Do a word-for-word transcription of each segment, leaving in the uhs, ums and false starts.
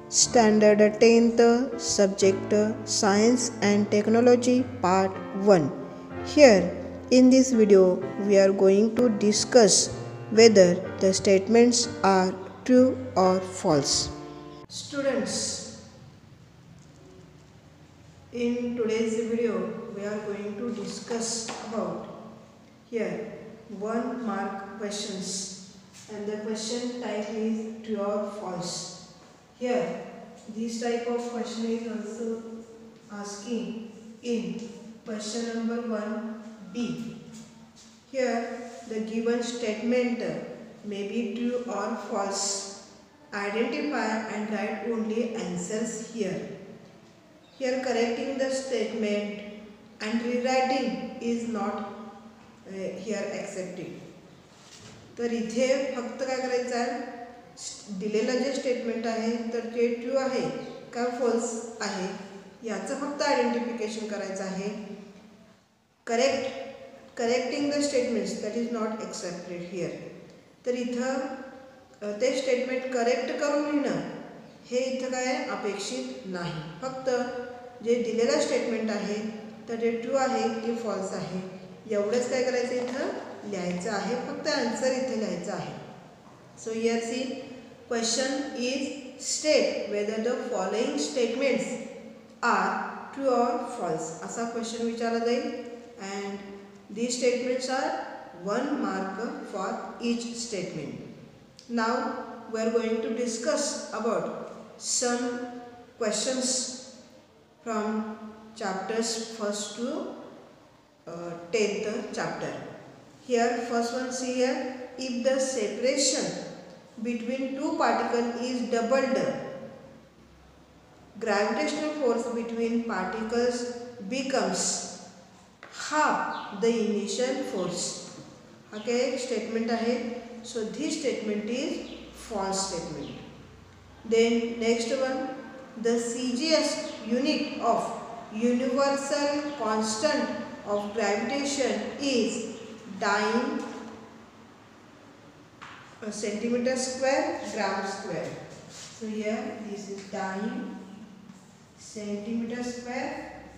Standard tenth, Subject Science and Technology Part one. Here in this video we are going to discuss whether the statements are true or false. Students, in today's video we are going to discuss about here one mark questions, and the question type is true or false. Here, this type of question is also asking in question number one B. Here, the given statement may be true or false. Identify and write only answers here. Here, correcting the statement and rewriting is not uh, here accepted. तर इथे फक्त काय करायचं आहे, दिलेलं जे statement आहे तर ते ट्रू आहे का फॉल्स आहे याचं फक्त आयडेंटिफिकेशन करायचं आहे. Correct correcting the statements that is not accepted here. तर इथं ते स्टेटमेंट करेक्ट करून लिहिणं हे इथं काय अपेक्षित नाही. फक्त जे दिलेलं स्टेटमेंट आहे तर ते ट्रू आहे की फॉल्स आहे एवढंच काय करायचं इथं लिहायचं आहे. फक्त आन्सर इथे लिहायचं आहे. So here see, question is state whether the following statements are true or false. असा question विचारला जाईल and these statements are one mark for each statement. Now we are going to discuss about some questions from chapters first to uh, tenth chapter. Here first one see here, if the separation between two particles is doubled, gravitational force between particles becomes half the initial force. Okay, statement ahead. So this statement is false statement. Then next one, the C G S unit of universal constant of gravitation is dyne Uh, centimeter square, gram square. So here this is dyne centimeter square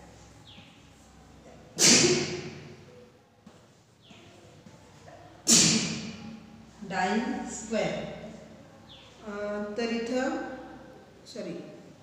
dyne square. uh, तर इथं sorry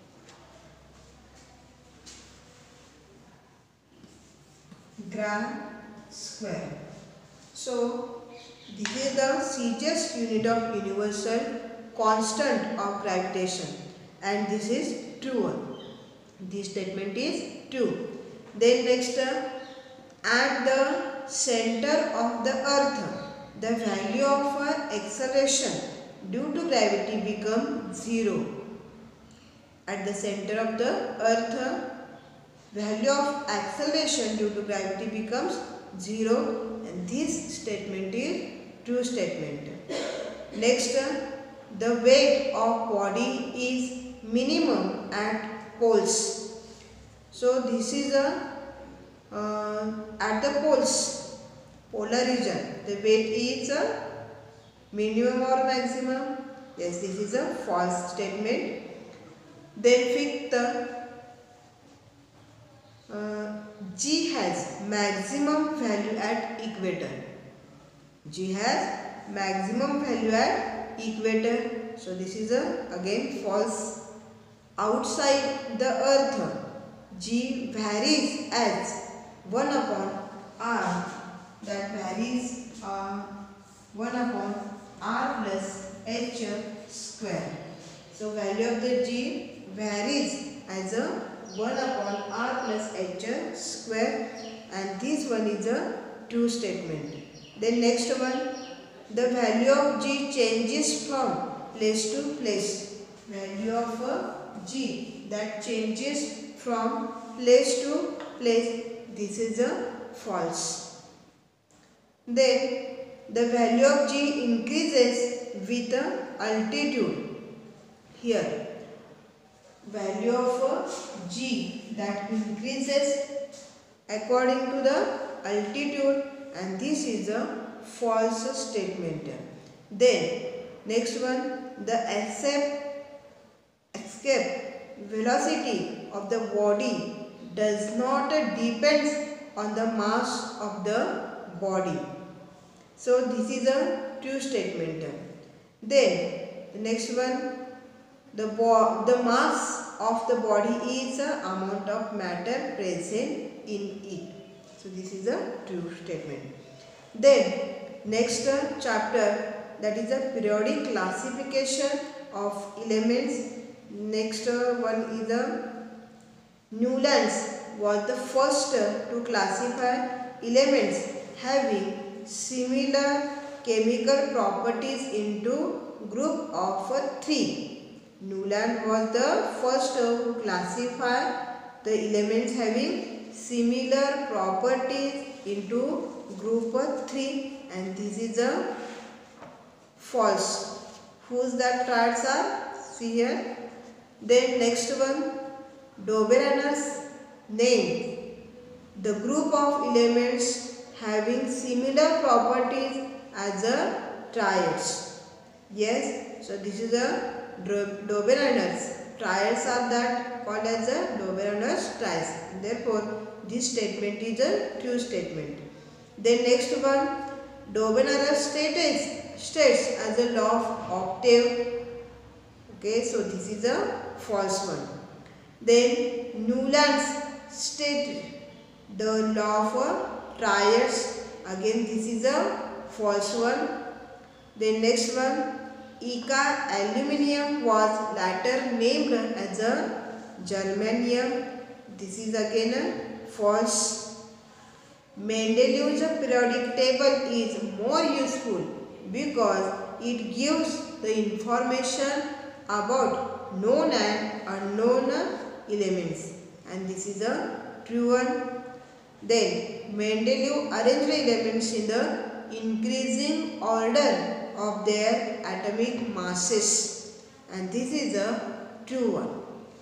gram square. So this is the C G S unit of universal constant of gravitation and this is true. This statement is true. Then next, at the center of the earth the value of acceleration due to gravity becomes zero. At the center of the earth value of acceleration due to gravity becomes zero and this statement is true statement. Next, the weight of body is minimum at poles. So this is a uh, at the poles, polar region, the weight is a minimum or maximum. Yes, this is a false statement. Then fifth, uh, G has maximum value at equator. G has maximum value at equator. So this is a again false. Outside the earth G varies as one upon R, that varies uh, one upon R plus H square. So value of the G varies as a one upon R plus H square and this one is a true statement. Then next one, the value of G changes from place to place. Value of uh, G that changes from place to place, this is a false. Then the value of G increases with the altitude. Here value of uh, G that increases according to the altitude and this is a false statement. Then next one, the accept escape velocity of the body does not depend on the mass of the body. So this is a true statement. Then the next one, the, bo the mass of the body is the amount of matter present in it. So this is a true statement. Then next uh, chapter, that is a periodic classification of elements. Next uh, one is a Newlands was the first uh, to classify elements having similar chemical properties into group of uh, three. Newland was the first uh, to classify the elements having similar properties into group of three, and this is a false. Whose that triads are? See here. Then next one, Doberanus named the group of elements having similar properties as a triads. Yes, so this is a Doberanus. Triads are that called as a Doberanus triads. Therefore, this statement is a true statement. Then next one, Doberanus states states as a law of octave. Okay, so this is a false one. Then Newlands stated the law of triads. Again, this is a false one. Then next one, Ica aluminium was later named as a germanium. This is again a false. Mendeleev's periodic table is more useful because it gives the information about known and unknown elements, and this is a true one. Then Mendeleev arranged the elements in the increasing order of their atomic masses, and this is a true one.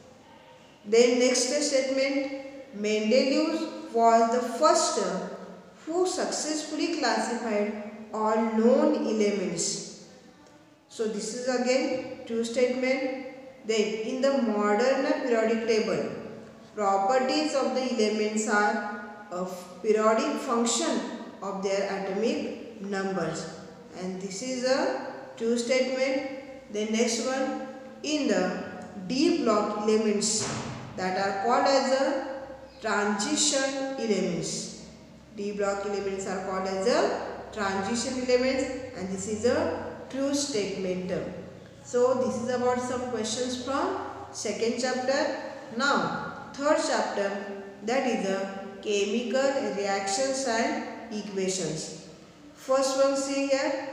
Then next statement, Mendeleev was the first who successfully classified all known elements. So this is again true statement. Then in the modern periodic table, properties of the elements are a periodic function of their atomic numbers, and this is a true statement. The next one, in the D block elements that are called as a transition elements. D block elements are called as a transition elements, and this is a true statement. So this is about some questions from second chapter. Now third chapter, that is a chemical reactions and equations. First one, see here,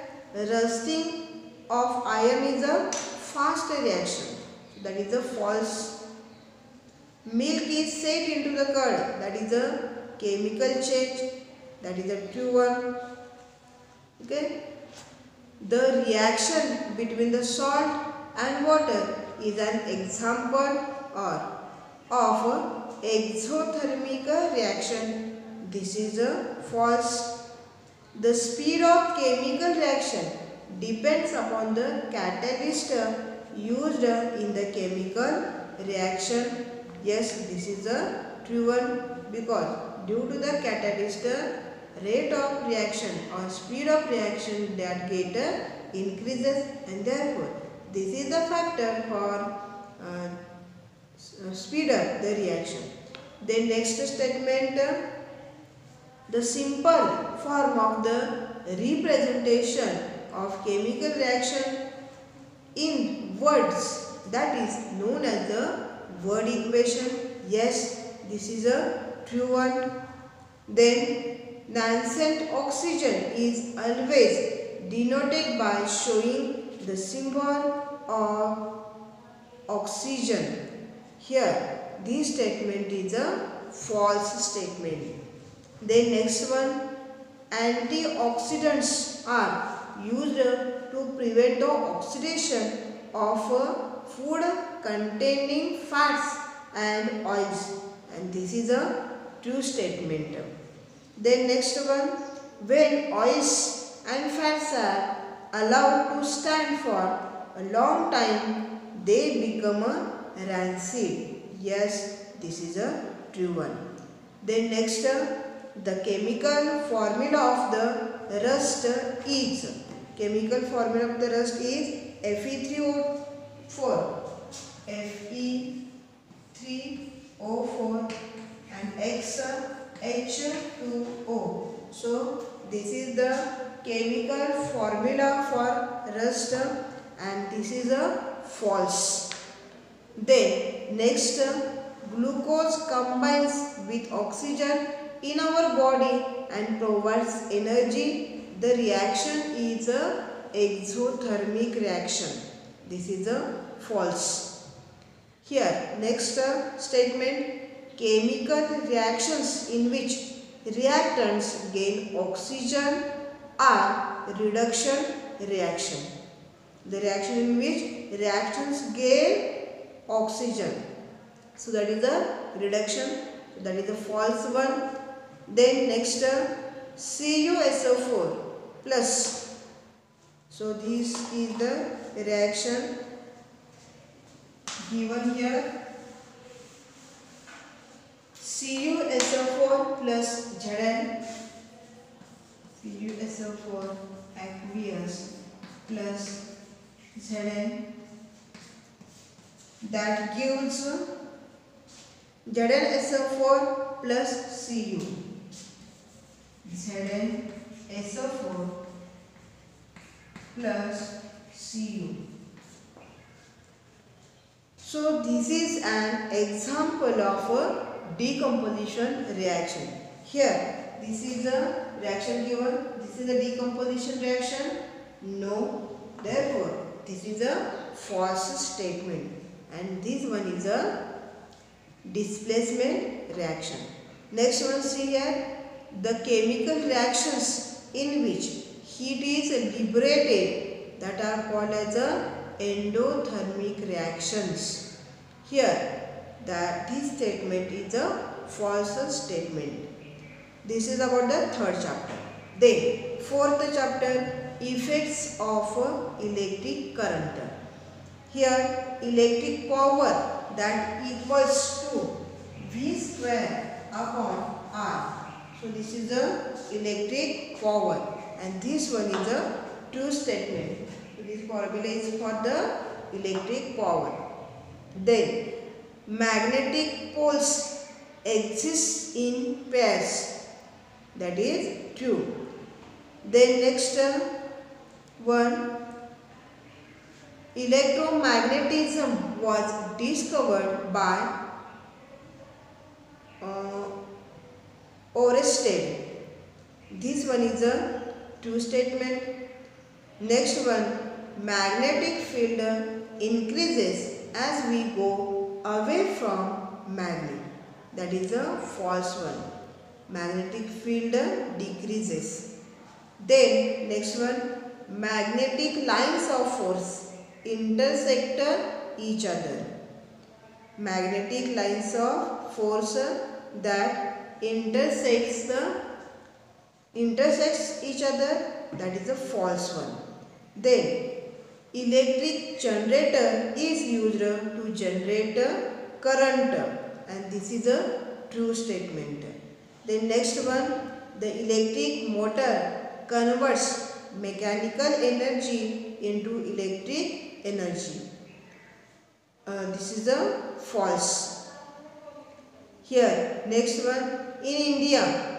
rusting of iron is a fast reaction. That is a false. Milk is set into the curd. That is a chemical change. That is a true one. Okay. The reaction between the salt and water is an example or of exothermic reaction. This is a false. The speed of chemical reaction depends upon the catalyst used in the chemical reaction. Yes, this is a true one, because due to the catalyst, rate of reaction or speed of reaction that get uh, increases, and therefore this is the factor for uh, speed up the reaction. Then next statement, uh, the simple form of the representation of chemical reaction in words, that is known as the word equation. Yes, this is a true one. Then nascent oxygen is always denoted by showing the symbol of oxygen. Here, this statement is a false statement. Then next one, antioxidants are used to prevent the oxidation of food containing fats and oils, and this is a true statement. Then next one, when oils and fats are allowed to stand for a long time, they become rancid. Yes, this is a true one. Then next, the chemical formula of the rust is, chemical formula of the rust is F e three O four, F e three O four and X H two O. So this is the chemical formula for rust and this is a false. Then next, glucose combines with oxygen in our body and provides energy. The reaction is a exothermic reaction. This is a false. Here next uh, statement, chemical reactions in which reactants gain oxygen are reduction reaction. The reaction in which reactants gain oxygen, so that is the reduction, that is the false one. Then next, uh, C u S O four plus, so this is the reaction given here, C u S O four plus Zn, C u S O four aqueous plus Zn, that gives Z n S O four plus Cu. Z n S O four plus Cu. So this is an example of a decomposition reaction. Here this is a reaction given. This is a decomposition reaction. No. Therefore this is a false statement. And this one is a displacement reaction. Next one, see here, the chemical reactions in which heat is liberated, that are called as a endothermic reactions. Here that this statement is a false statement. This is about the third chapter. Then fourth chapter, effects of electric current. Here electric power that equals to V square upon R. So this is the electric power and this one is a true statement. So this formula is for the electric power. Then magnetic poles exist in pairs. That is true. Then next one, electromagnetism was discovered by uh, Oersted. This one is a true statement. Next one, magnetic field increases as we go away from magnet. That is a false one. Magnetic field decreases. Then next one, magnetic lines of force intersect each other. Magnetic lines of force that intersects the intersects each other, that is a false one. Then electric generator is used to generate current and this is a true statement. Then next one, the electric motor converts mechanical energy into electric energy. Uh, this is a false. Here next one, in India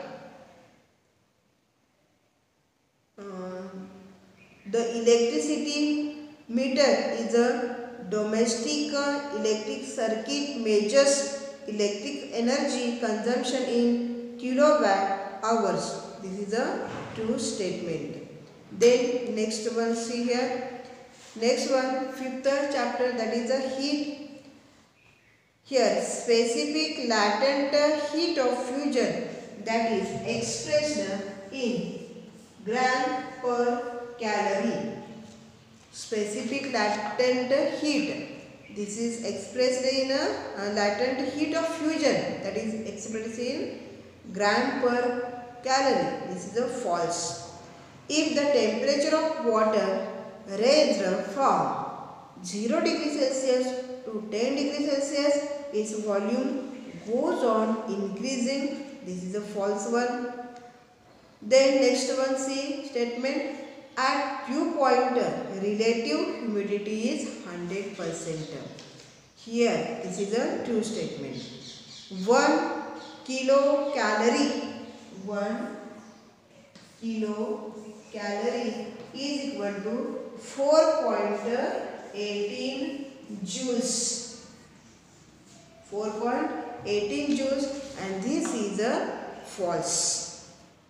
uh, the electricity meter is a domestic uh, electric circuit, measures electric energy consumption in kilowatt hours. This is a true statement. Then next one, see here. Next one, fifth chapter, that is a heat. Here specific latent heat of fusion, that is expressed in gram per calorie. Specific latent heat, this is expressed in a, a latent heat of fusion, that is expressed in gram per calorie. This is a false. If the temperature of water raised from zero degree Celsius to ten degree Celsius, its volume goes on increasing. This is a false one. Then next one, see statement. At dew point, relative humidity is one hundred percent. Here, this is a true statement. one kilocalorie, one kilocalorie is equal to four point one eight joules. four point one eight joules, and this is a false.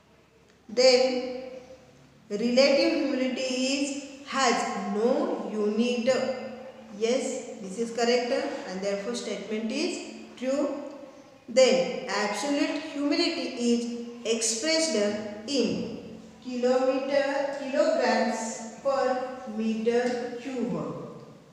Then relative humidity is has no unit. Yes, this is correct, and therefore statement is true. Then absolute humidity is expressed in kilometer kilograms per meter cube.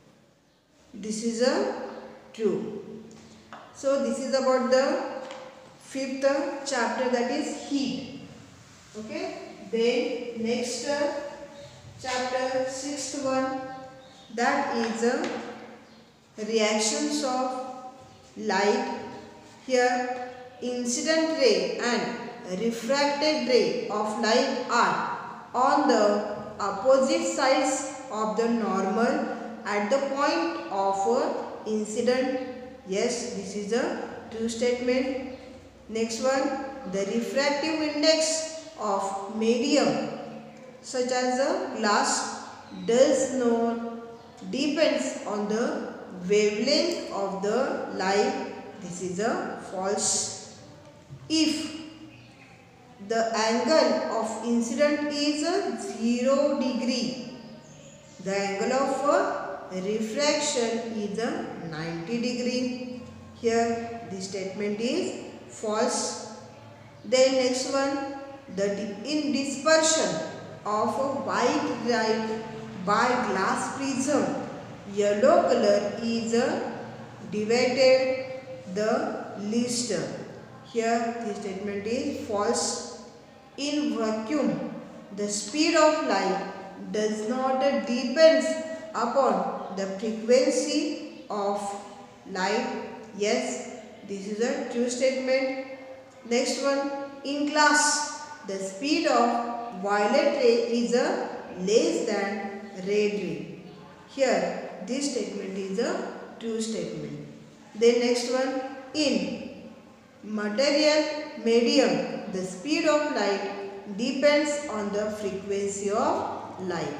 This is a true. So this is about the fifth chapter, that is heat. Okay. Then next uh, chapter, sixth one, that is uh, reactions of light. Here incident ray and refracted ray of light are on the opposite sides of the normal at the point of uh, incident. Yes, this is a true statement. Next one, the refractive index of medium such as a glass does not depends on the wavelength of the light. This is a false. If the angle of incident is a zero degree, the angle of refraction is a ninety degree. Here this statement is false. Then next one, the in dispersion of a white light by glass prism, yellow color is uh, divided the least. Here the statement is false. In vacuum, the speed of light does not uh, depends upon the frequency of light. Yes, this is a true statement. Next one, in glass, the speed of violet ray is a less than red ray. Here this statement is a true statement. Then next one, in material medium, the speed of light depends on the frequency of light.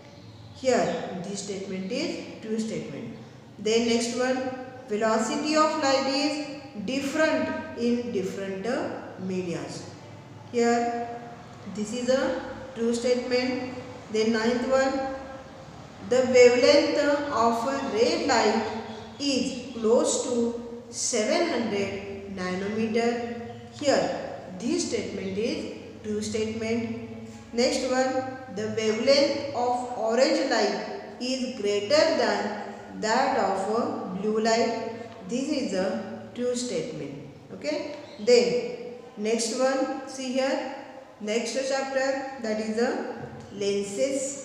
Here this statement is true statement. Then next one, velocity of light is different in different uh, medias. Here this is a true statement. Then ninth one, the wavelength of a red light is close to seven hundred nanometer. Here this statement is true statement. Next one, the wavelength of orange light is greater than that of a blue light. This is a true statement. Okay. Then next one, see here, next chapter, that is a lenses.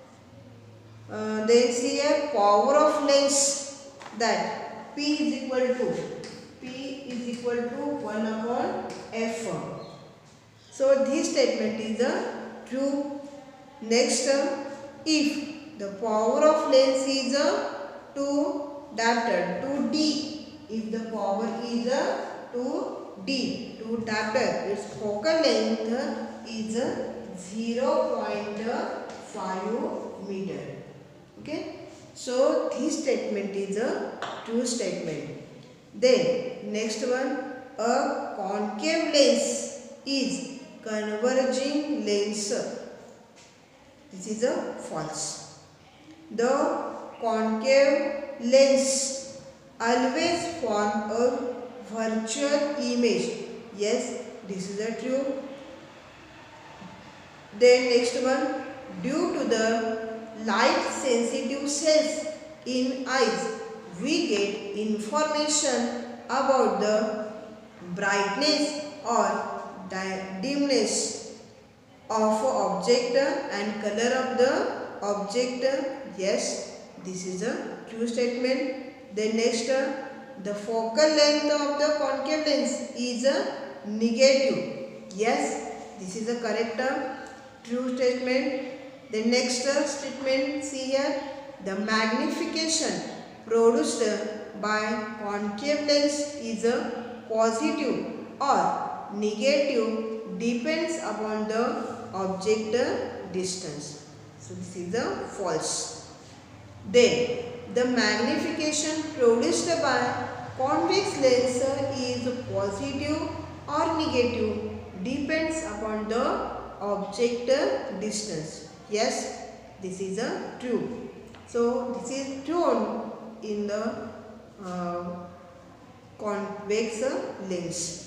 Uh, then see here, power of lens, that P is equal to P is equal to one upon F. So this statement is a true. Next, uh, if the power of lens is a two diopter, two D, if the power is a two D, two diopter, its focal length is zero point five meter. Okay. So this statement is a true statement. Then next one, a concave lens is converging lens. This is a false. The concave lens always form a virtual image. Yes, this is a true. Then next one, due to the light sensitive cells in eyes, we get information about the brightness or dimness of an object and color of the object. Yes, this is a true statement. Then next, uh, the focal length of the concave lens is a negative. Yes, this is a correct uh, true statement. The next uh, statement, see here, the magnification produced by concave lens is a positive or negative, depends upon the object distance. So this is a false. Then the magnification produced by convex lens is positive or negative, depends upon the object distance. Yes, this is a true. So this is true in the uh, convex lens.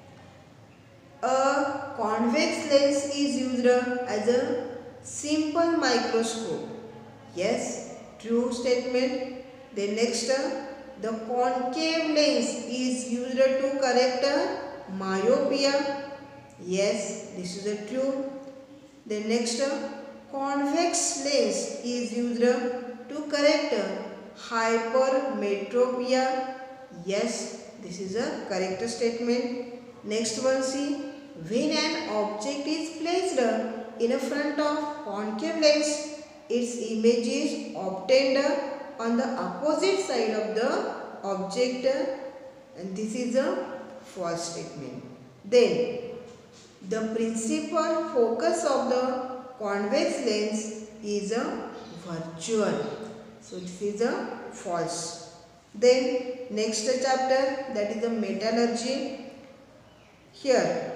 A convex lens is used as a simple microscope. Yes, true statement. The next, the concave lens is used to correct myopia. Yes, this is a true. The next, convex lens is used to correct hypermetropia. Yes, this is a correct statement. Next one, see, when an object is placed in a front of concave lens, its image is obtained on the opposite side of the object, and this is a false statement. Then, the principal focus of the convex lens is a virtual. So this is a false. Then next chapter, that is the metallurgy. Here,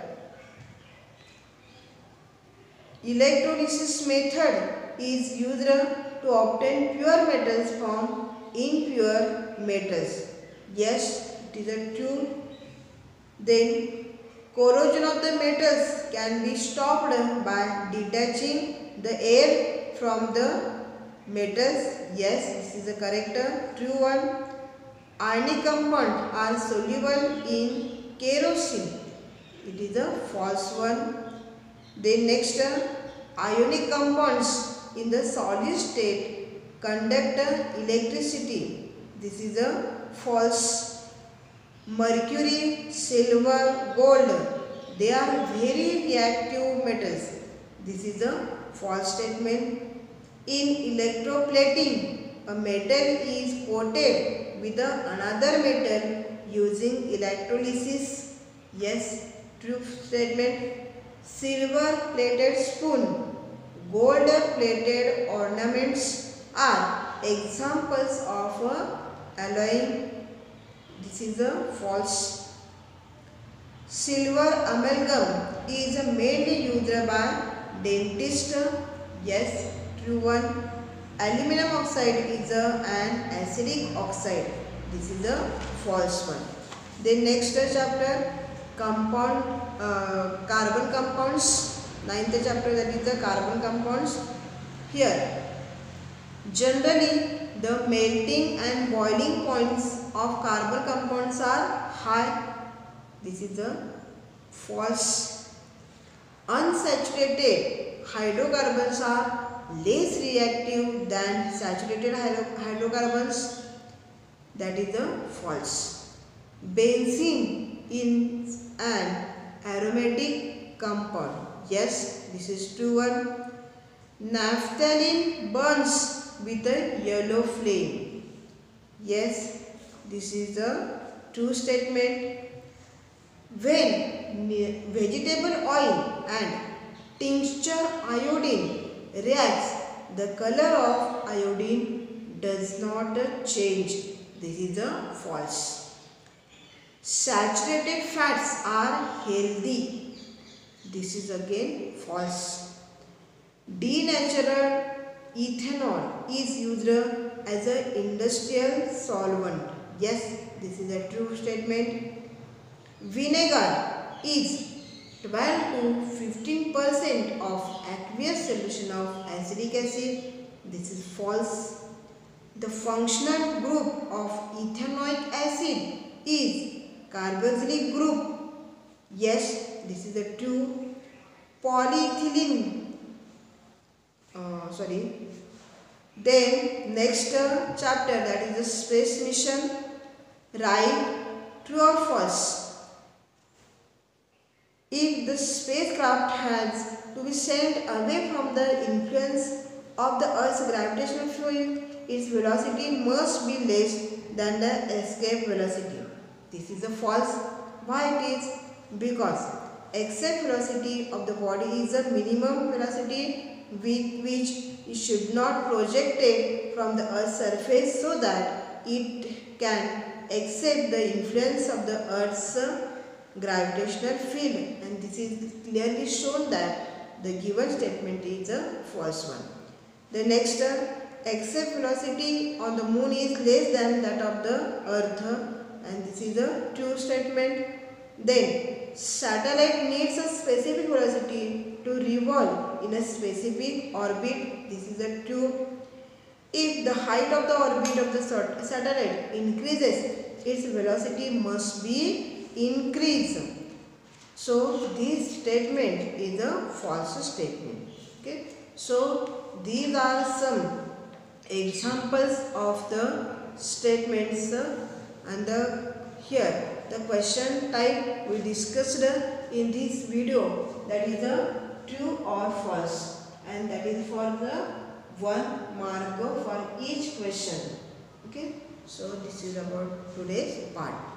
electrolysis method is used to obtain pure metals from impure metals. Yes, it is a true. Then corrosion of the metals can be stopped by detaching the air from the metals. Yes, this is a correct true one. Ionic compounds are soluble in kerosene. It is a false one. Then next, ionic compounds in the solid state conduct electricity. This is a false. Mercury, silver, gold, they are very reactive metals. This is a false statement. In electroplating, a metal is coated with another metal using electrolysis. Yes, true statement. Silver plated spoon, gold plated ornaments are examples of alloying. This is a false. Silver amalgam is mainly used by dentists. Yes, true one. Aluminum oxide is a, an acidic oxide. This is a false one. Then next chapter, compound uh, carbon compounds. Ninth chapter, that is the carbon compounds. Here, generally the melting and boiling points of carbon compounds are high. This is a false. Unsaturated hydrocarbons are less reactive than saturated hydrocarbons. That is a false. Benzene is an aromatic compound. Yes, this is true one. Naphthalene burns with a yellow flame. Yes, this is a true statement. When vegetable oil and tincture iodine reacts, the color of iodine does not change. This is a false. Saturated fats are healthy. This is again false. Denatured ethanol is used as an industrial solvent. Yes, this is a true statement. Vinegar is twelve to fifteen percent of aqueous solution of acetic acid. This is false. The functional group of ethanoic acid is carboxylic group. Yes, this is a true. Polyethylene, uh, sorry, Then next uh, chapter, that is the space mission. Write true or false. If the spacecraft has to be sent away from the influence of the Earth's gravitational field, its velocity must be less than the escape velocity. This is a false. Why it is? Because escape velocity of the body is a minimum velocity with which it should not project it from the Earth's surface so that it can accept the influence of the Earth's gravitational field, and this is clearly shown that the given statement is a false one. The next, escape velocity on the moon is less than that of the Earth, and this is a true statement. Then satellite needs a specific velocity to revolve in a specific orbit. This is a true. If the height of the orbit of the satellite increases, its velocity must be increased. So this statement is a false statement. Okay. So these are some examples of the statements, and the here the question type we discussed in this video, that is a true or false, and that is for the one mark for each question. Okay, so this is about today's part.